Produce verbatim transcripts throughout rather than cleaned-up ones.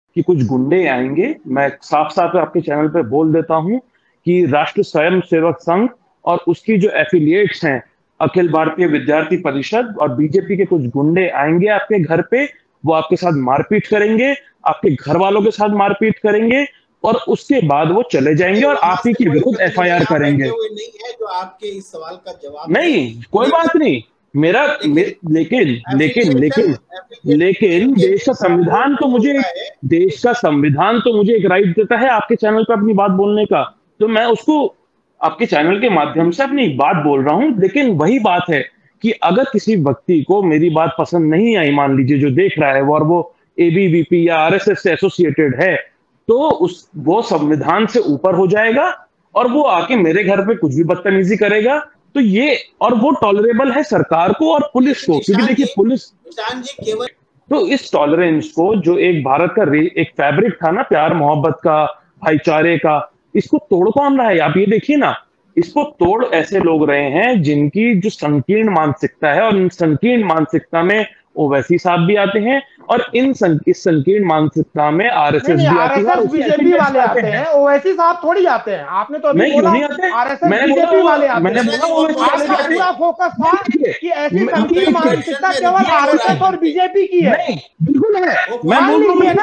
कि कुछ गुंडे आएंगे। मैं साफ साफ आपके चैनल पे बोल देता हूं कि राष्ट्र स्वयं सेवक संघ और उसकी जो एफिलिएट्स हैं, अखिल भारतीय विद्यार्थी परिषद और बीजेपी के कुछ गुंडे आएंगे आपके घर पे। वो आपके साथ मारपीट करेंगे, आपके घर वालों के साथ मारपीट करेंगे और उसके बाद वो चले जाएंगे और आप ही के विरुद्ध एफ आई आर करेंगे। नहीं है जो आपके इस सवाल का जवाब नहीं, कोई बात नहीं। मेरा मे, लेकिन लेकिन लेकिन लेकिन देश का संविधान तो मुझे देश का संविधान तो मुझे एक राइट देता है आपके चैनल पर अपनी बात बोलने का, तो मैं उसको आपके चैनल के माध्यम से अपनी बात बोल रहा हूं। लेकिन वही बात है कि अगर किसी व्यक्ति को मेरी बात पसंद नहीं आई, मान लीजिए जो देख रहा है वो, और वो एबीवीपी या आरएसएस से एसोसिएटेड है, तो उस वो संविधान से ऊपर हो जाएगा और वो आके मेरे घर पे कुछ भी बदतमीजी करेगा। तो ये, और वो टॉलरेबल है सरकार को और पुलिस को, क्योंकि देखिए पुलिस जी केवल तो इस टॉलरेंस को, जो एक भारत का एक फैब्रिक था ना, प्यार मोहब्बत का, भाईचारे का, इसको तोड़ कौन रहा है? आप ये देखिए ना, इसको तोड़ ऐसे लोग रहे हैं जिनकी जो संकीर्ण मानसिकता है, और इन संकीर्ण मानसिकता में ओवैसी साहब भी आते हैं और इन सं, इस संकीर्ण मानसिकता में आरएसएस भी आती है, बीजेपी वाले आते हैं। ओवैसी साहब थोड़ी आते हैं। आपने तो अभी बोला आरएसएस बीजेपी वाले आते हैं। मैंने बोला आपका पूरा फोकस था कि ऐसी संकीर्ण मानसिकता केवल आरएसएस और बीजेपी की है। बिल्कुल है, मैं बोल रहा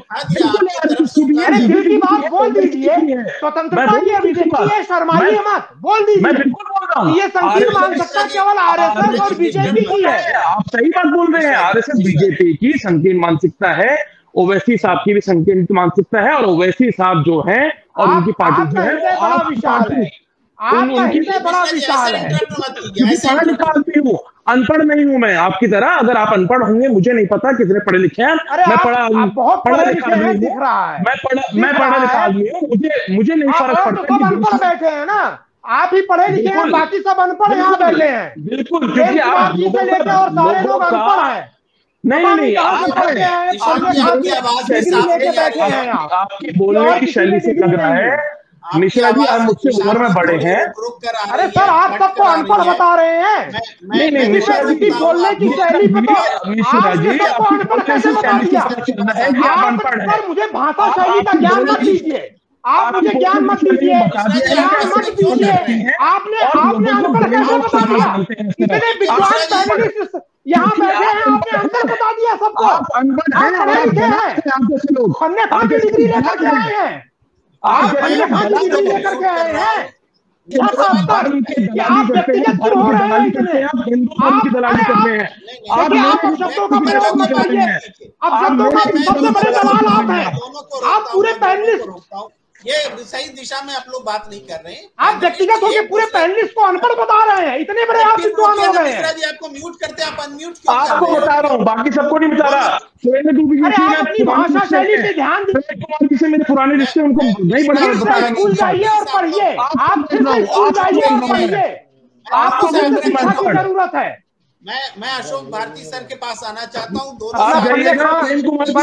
हूं ना, अरे दिल की बात बोल दीजिए। स्वतंत्रता की अभिव्यक्ति है, शर्माइए मत, बोल दीजिए। मैं बिल्कुल बोल रहा हूं, ये संकीर्ण मानसिकता केवल आरएसएस और बीजेपी की है। आप सही बात बोल रहे हैं, आरएसएस बीजेपी की संकीर्ण मानसिकता है, ओवैसी साहब की भी संकीर्ण मानसिकता है, और ओवैसी साहब जो है और उनकी पार्टी जो है बड़ा विशाल है, आपका हृदय बड़ा विशाल है। पढ़ा लिखा आदमी हूँ, अनपढ़ नहीं हूं मैं आपकी तरह। अगर आप अनपढ़ होंगे, मुझे नहीं पता कितने पढ़े लिखे हैं, मैं पढ़ा बहुत पढ़ा लिखा आदमी हूँ, दिख रहा है। मैं पढ़ा मैं पढ़ा लिखा आदमी हूँ, मुझे मुझे नहीं फर्क पड़ता। सब अनपढ़ बैठे हैं ना, आप ही पढ़े लिखे हैं, बाकी सब अनपढ़ यहाँ बैठे हैं। बिल्कुल, क्योंकि आप से लेकर और सारे लोग अनपढ़ हैं। नहीं नहीं, आपकी बोलने की शैली से लग रहा है मिश्रा जी आप मुझसे उम्र में बड़े हैं। अरे सर, आप सबको अनपढ़ बता रहे हैं। नहीं नहीं, मिश्रा जी बोलने की शैली मिश्रा जी अनपढ़ कैसे बता दिया? आप मुझे भाषा शैली का ज्ञान मत दीजिए, आप मुझे ज्ञान मत दीजिए, ज्ञान मत दीजिए। आपने आपने अनपढ़ कैसे बता दिया? इतने विद्वान पैनलिस्ट यहाँ बैठे हैं, आपने अनपढ़ बता दिया सबको। आप पढ़े लिखे हैं, अन्य खान की डिग्री लेकर के आए हैं, आप अन्य खान की डिग्री लेकर के आए हैं। आप व्यक्तिगत क्यों हो रहे हैं इतने? आप आप शब्दों का प्रयोग मत करिए, अब शब्दों का सबसे बड़े दलाल आप हैं। आप पूरे पैनलिस्ट, ये सही दिशा में आप लोग बात नहीं कर रहे हैं। आप व्यक्तिगत होकर पूरे पैनलिस्ट को अनपढ़ बता रहे हैं। इतने बड़े आप विद्वान हो गए हैं। आपको म्यूट करते हैं, आप अनम्यूट क्यों कर रहे हैं? आपको बता रहा हूँ, बाकी सबको नहीं बता रहा। अरे आप अपनी भाषा शैली पे ध्यान दीजिए। कुमार जी से मेरे पुराने रिश्ते, उनको नहीं बता रहा। स्कूल जाइए और पढ़िए, आप फिर से स्कूल जाइए और पढ़िए, आपको शिक्षा की जरूरत है। मैं मैं अशोक भारती सर के पास आना चाहता हूँ। दोनों अगर इस तरह के लोग कुछ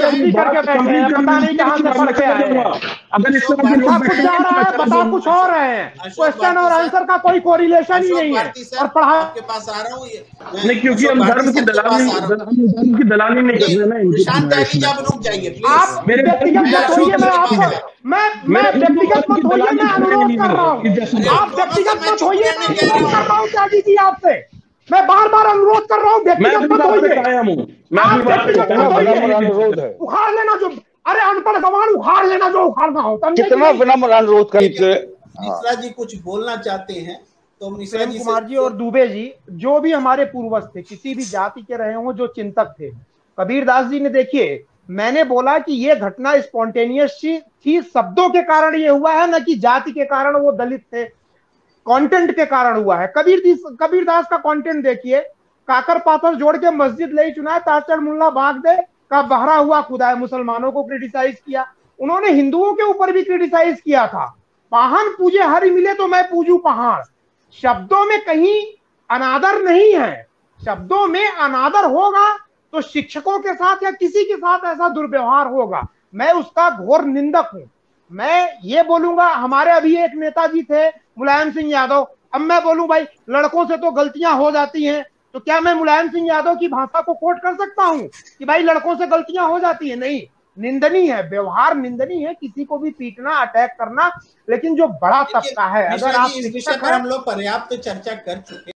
जा रहा है, बता कुछ और रहे हैं। क्वेश्चन और आंसर का कोई कोरिलेशन ही नहीं है। और पढ़ा के पास आ रहा हूँ, नहीं, क्योंकि हम धर्म की दलाली धर्म की दलाली नहीं कर रहे हैं। शांत रहिए, आप रुक जाइए प्लीज। आप व्यक्तिगत मत होइए, मैं आपको मैं मैं व्यक्तिगत मत होइए, मैं अनुरोध कर रहा हूँ। आप व्यक्तिगत मत होइए, मैं अनुरोध कर रहा हूँ त्यागी जी आपसे। मैं बार बार अनुरोध कर रहा हूँ, व्यक्तिगत मत होइए। आप व्यक्तिगत मत होइए, उखाड़ लेना जो, अरे अनपढ़ गंवार, उखाड़ लेना जो उखाड़ना हो। कितना विनम्र अनुरोध करके मिश्रा जी कुछ बोलना चाहते हैं तो मिश्रा जी कुमार जी और दुबे जी, जो भी हमारे पूर्वज थे, किसी भी जाति के रहे हों, जो चिंतक थे, कबीरदास जी ने, देखिए मैंने बोला कि ये घटना स्पॉन्टेनियस थी, शब्दों के कारण ये हुआ है, न कि जाति के कारण वो दलित थे, कंटेंट के कारण हुआ है। कबीर कबीरदास का कंटेंट देखिए, काकर पाथर जोड़ के मस्जिद ले चुना है, ताचड़ मुल्ला भाग दे का बहरा हुआ खुदा है। मुसलमानों को क्रिटिसाइज किया, उन्होंने हिंदुओं के ऊपर भी क्रिटिसाइज किया था। पाहन पूजे हरि मिले तो मैं पूजू पहाड़। शब्दों में कहीं अनादर नहीं है, शब्दों में अनादर होगा तो शिक्षकों के साथ या किसी के साथ ऐसा दुर्व्यवहार होगा, मैं उसका घोर निंदक हूं। मैं ये बोलूंगा, हमारे अभी एक नेताजी थे मुलायम सिंह यादव, अब मैं बोलूं भाई लड़कों से तो गलतियां हो जाती हैं, तो क्या मैं मुलायम सिंह यादव की भाषा को कोट कर सकता हूं कि भाई लड़कों से गलतियां हो जाती हैं? नहीं, निंदनीय है, व्यवहार निंदनीय है, किसी को भी पीटना, अटैक करना। लेकिन जो बड़ा तबका है, अगर आप इस विषय पर हम लोग पर्याप्त चर्चा कर चुके